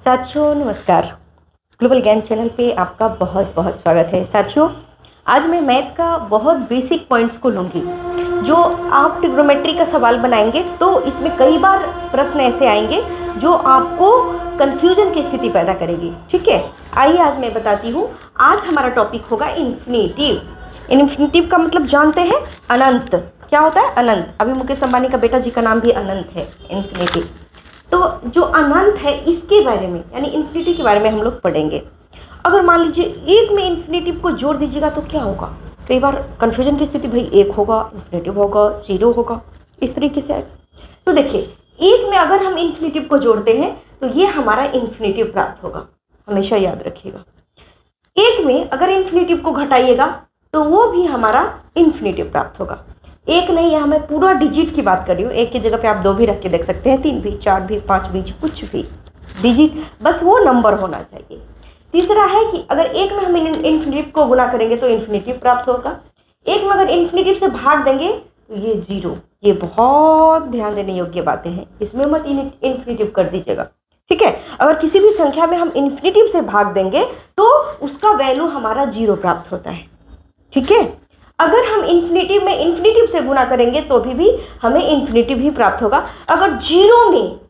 साथियों नमस्कार। ग्लोबल ज्ञान चैनल पे आपका बहुत बहुत स्वागत है। साथियों आज मैं मैथ का बहुत बेसिक पॉइंट्स को लूँगी। जो आप ट्रिग्नोमेट्री का सवाल बनाएंगे तो इसमें कई बार प्रश्न ऐसे आएंगे जो आपको कन्फ्यूजन की स्थिति पैदा करेगी। ठीक है, आइए आज मैं बताती हूँ। आज हमारा टॉपिक होगा इन्फिनिटिव। इन्फिनिटिव का मतलब जानते हैं? अनंत। क्या होता है? अनंत। अभी मुकेश अंबानी का बेटा जी का नाम भी अनंत है, इन्फिनिटिव। तो जो अनंत है इसके बारे में यानी इन्फिनिटी के बारे में हम लोग पढ़ेंगे। अगर मान लीजिए एक में इन्फिनिटिव को जोड़ दीजिएगा तो क्या होगा? कई बार कन्फ्यूजन की स्थिति, भाई एक होगा, इन्फिनिटिव होगा, जीरो होगा, इस तरीके से आएगा। तो देखिए एक में अगर हम इन्फिनिटिव को जोड़ते हैं तो ये हमारा इन्फिनिटिव प्राप्त होगा, हमेशा याद रखिएगा। एक में अगर इन्फिनिटिव को घटाइएगा तो वो भी हमारा इन्फिनिटिव प्राप्त होगा। एक नहीं, यहाँ मैं पूरा डिजिट की बात कर रही हूँ। एक की जगह पे आप 2 भी रख के देख सकते हैं, 3 भी, 4 भी, 5 भी, कुछ भी डिजिट, बस वो नंबर होना चाहिए। तीसरा है कि अगर एक में हम इन्फिनिटिव को गुना करेंगे तो इन्फिनिटिव प्राप्त होगा। एक में अगर इन्फिनिटिव से भाग देंगे तो ये जीरो। ये बहुत ध्यान देने योग्य बातें हैं, इसमें मत इन्फिनिटिव कर दीजिएगा। ठीक है, अगर किसी भी संख्या में हम इन्फिनिटिव से भाग देंगे तो उसका वैल्यू हमारा जीरो प्राप्त होता है। ठीक है, अगर हम इन्फिनिटिव में इन्फिनिटिव से गुना करेंगे तो भी हमें इन्फिनिटिव ही प्राप्त होगा। अगर जीरो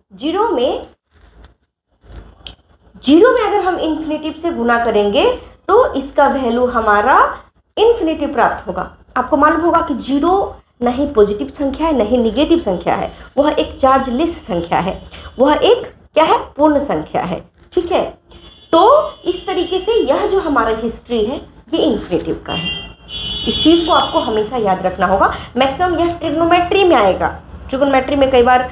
में अगर हम इन्फिनिटिव से गुना करेंगे तो इसका वैल्यू हमारा इन्फिनिटिव प्राप्त होगा। आपको मालूम होगा कि जीरो नहीं पॉजिटिव संख्या है, नहीं निगेटिव संख्या है, वह एक चार्जलेस संख्या है, वह एक क्या है? पूर्ण संख्या है। ठीक है, तो इस तरीके से यह जो हमारा हिस्ट्री है ये इन्फिनिटिव का है। इस चीज़ को आपको हमेशा याद रखना होगा। मैक्सिमम यह ट्रिग्नोमेट्री में आएगा। ट्रिग्नोमेट्री में कई बार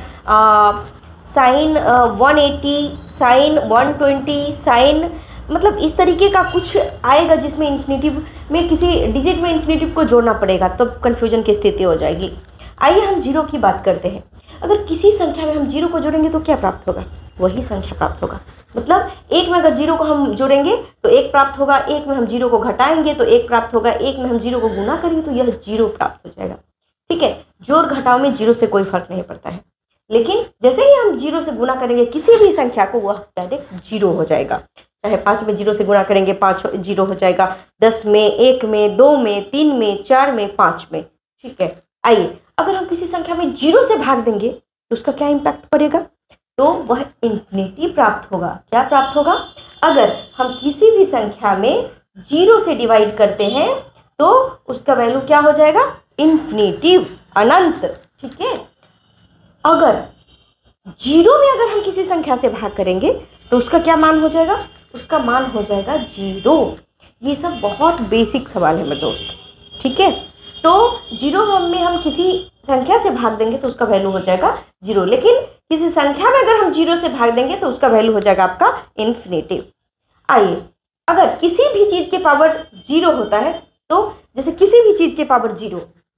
साइन 180, साइन 120, साइन मतलब इस तरीके का कुछ आएगा जिसमें इन्फिनिटिव में किसी डिजिट में इन्फिनिटिव को जोड़ना पड़ेगा, तब तो कन्फ्यूजन की स्थिति हो जाएगी। आइए हम जीरो की बात करते हैं। अगर किसी संख्या में हम जीरो को जोड़ेंगे तो क्या प्राप्त होगा? वही संख्या प्राप्त होगा। मतलब एक में अगर जीरो को हम जोड़ेंगे तो एक प्राप्त होगा, एक में हम जीरो को घटाएंगे तो एक प्राप्त होगा, एक में हम जीरो को गुना करेंगे तो यह जीरो प्राप्त हो जाएगा। ठीक है, जोड़ घटाव में जीरो से कोई फर्क नहीं पड़ता है, लेकिन जैसे ही हम जीरो से गुना करेंगे किसी भी संख्या को वह डायरेक्ट जीरो हो जाएगा। चाहे 5 में जीरो से गुना करेंगे 5 जीरो हो जाएगा, 10 में, 1 में, 2 में, 3 में, 4 में, 5 में। ठीक है, आइए अगर हम किसी संख्या में जीरो से भाग देंगे तो उसका क्या इम्पैक्ट पड़ेगा? तो वह इन्फिनिटी प्राप्त होगा। क्या प्राप्त होगा? अगर हम किसी भी संख्या में जीरो से डिवाइड करते हैं तो उसका वैल्यू क्या हो जाएगा? इन्फिनिटिव, अनंत। ठीक है, अगर जीरो में अगर हम किसी संख्या से भाग करेंगे तो उसका क्या मान हो जाएगा? उसका मान हो जाएगा जीरो। ये सब बहुत बेसिक सवाल है मेरे दोस्त। ठीक है, तो जीरो में हम किसी संख्या से भाग देंगे तो उसका वैल्यू हो जाएगा जीरो, लेकिन किसी संख्या में अगर हम जीरो से भाग देंगे तो उसका वैल्यू हो जाएगा आपका इन्फिनिटिव। आइए अगर किसी भी चीज़ के पावर जीरो होता है तो जैसे किसी भी चीज़ के पावर जीरो,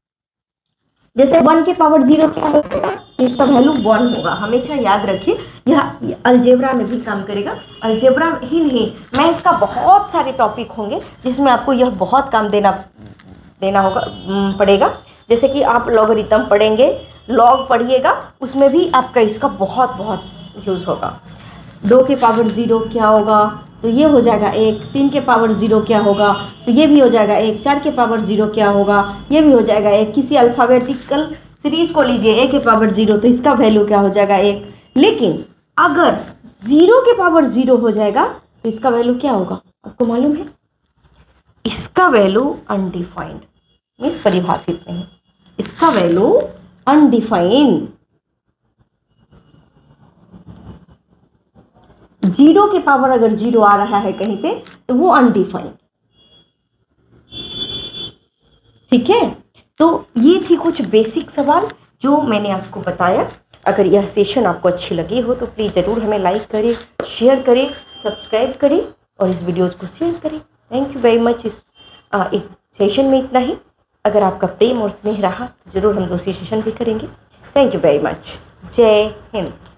जैसे 1 के पावर जीरो क्या होगा? इसका वैल्यू 1 होगा। हमेशा याद रखिए, यह अलजेब्रा में भी काम करेगा। अलजेब्रा ही नहीं, मैथ का बहुत सारे टॉपिक होंगे जिसमें आपको यह बहुत काम देना होगा पड़ेगा। जैसे कि आप लॉगरिथम पढ़ेंगे, लॉग पढ़िएगा, उसमें भी आपका इसका बहुत यूज़ होगा। 2 के पावर जीरो क्या होगा? तो ये हो जाएगा 1। 3 के पावर जीरो क्या होगा? तो ये भी हो जाएगा 1। 4 के पावर जीरो क्या होगा? ये भी हो जाएगा 1। किसी अल्फ़ाबेटिकल सीरीज को लीजिए, ए के पावर जीरो, तो इसका वैल्यू क्या हो जाएगा? 1। लेकिन अगर 0 के पावर जीरो हो जाएगा तो इसका वैल्यू क्या होगा? आपको मालूम है? इसका वैल्यू अनडिफाइंड, मीन्स परिभाषित नहीं। इसका वैल्यू अनडिफाइंड। 0 के पावर अगर जीरो आ रहा है कहीं पे तो वो अनडिफाइंड। ठीक है, तो ये थी कुछ बेसिक सवाल जो मैंने आपको बताया। अगर यह सेशन आपको अच्छी लगी हो तो प्लीज़ ज़रूर हमें लाइक करें, शेयर करें, सब्सक्राइब करें और इस वीडियोज को शेयर करें। Thank you very much. इस सेशन में इतना ही। अगर आपका प्रेम और स्नेह रहा तो ज़रूर हम दूसरी सेशन भी करेंगे। Thank you very much. Jai Hind.